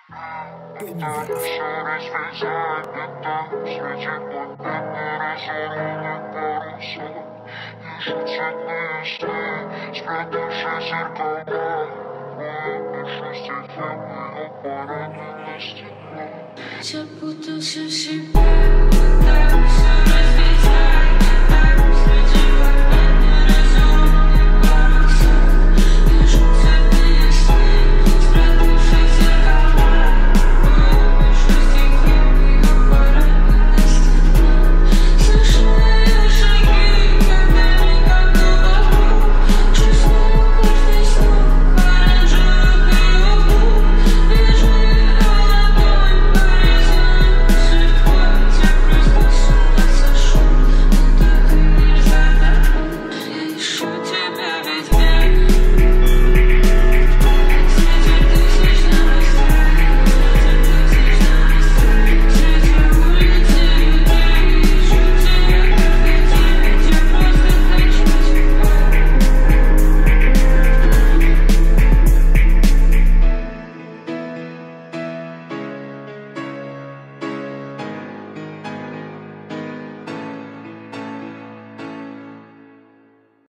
Пытаюсь все развязать, не светит мой бедный разорванный паруса. Вижу цветные сны, спрятавшие зеркала. Улыбнувшись тихим, мы поранили стекло. Запутался в себе, пытаюсь